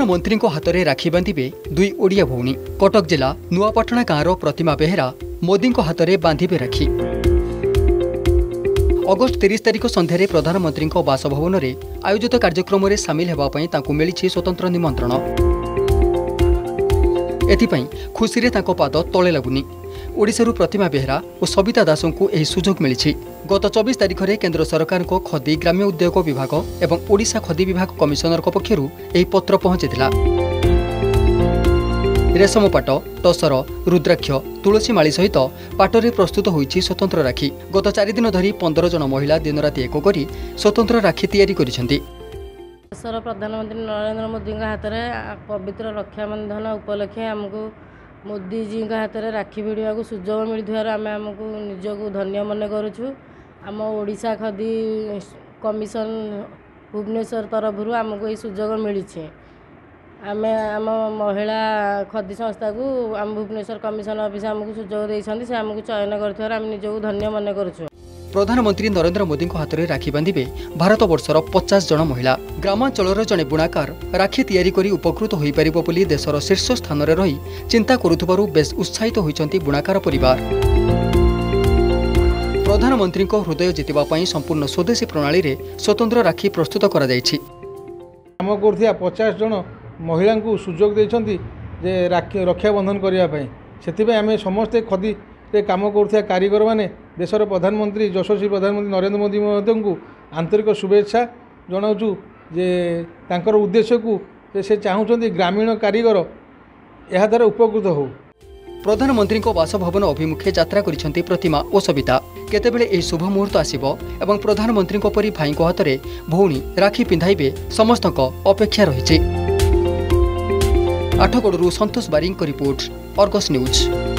प्रधानमंत्री हाथ में राखी बांधे दुई ओडिया भौणी। कटक जिला नुआपाटना गाँव प्रतिमा बेहेरा मोदी हाथ में बांधे राखी। अगस्ट 30 तारिख संध्यारे प्रधानमंत्री बासभवन में आयोजित कार्यक्रम में सामिल होगापी मिली स्वतंत्र निमंत्रण। एथिपाई खुशी रे तांको पाद तले लगुनी। ओडिशारू प्रतिमा बेहेरा और सबिता दास को यह सुजोग मिली। गत 24 तारिख में केंद्र सरकार को खदी ग्राम्य उद्योग विभाग और ओडिशा खदी विभाग कमिशनर पक्षर यह पत्र पहुंची। रेशम पाट, टसर, रुद्राक्ष, तुलसी माली सहित पाटरे प्रस्तुत होईछि स्वतंत्र राखी। गत 4 दिन धरी 15 जन महिला दिन राति एक करी स्वतंत्र राखी तैयारी करिसेंती। देशर प्रधानमंत्री नरेंद्र मोदी हाथ में पवित्र रक्षाबंधन उपलक्षे आमको मोदी जी हाथ में राखी भिड़ा सुजोग मिलुवर आम आमको निजक धन्य मन करुँ। आम ओडिशा खदी कमिशन भुवनेश्वर तरफ आमको ये सुजोग मिली। आम आम महिला खदी संस्था को आम भुवनेश्वर कमिशन ऑफिस आमको सुजोग देइछन्ति से आमको चयन करथिवार आम निजक धन्य मन करुँ। प्रधानमंत्री नरेंद्र मोदी हाथ में राखी बांधे भारत वर्षर 50 जन महिला। ग्रामांचल जड़े बुणाकार राखी तैयारी करी उपकृत हो पारिबो बोली देशर शीर्ष स्थान में रही चिंता करुथबारु बेस उत्साहित होइछन्ति बुणाकार परिवार। प्रधानमंत्री हृदय जितिबा पई संपूर्ण स्वदेशी प्रणाली रे स्वतंत्र राखी प्रस्तुत करा जायछि। काम करथिया 50 जन महिला को सुजोग देइछन्ति जे राखी रक्षाबंधन करिया पई। सेतिबे आमे समस्त खदी काम करुथिया कारीगर माने देशर प्रधानमंत्री यशस्वी प्रधानमंत्री नरेंद्र मोदी महोदय को आंतरिक शुभेच्छा जनाऊँ जे तांकर उद्देश्य को से चाहूँगी ग्रामीण कारीगर यह द्वारा उपकृत हो। प्रधानमंत्री बासभवन अभिमुखे यात्रा करिसेंति प्रतिमा और सबिता। केतेबेले एही शुभ मुहूर्त आसिबो एवं प्रधानमंत्री परी भाई हाथ में भौणी राखी पिंधाइबे समस्तक अपेक्षा रहिछि। आठगड़ू Santosh Baring report, Argus news.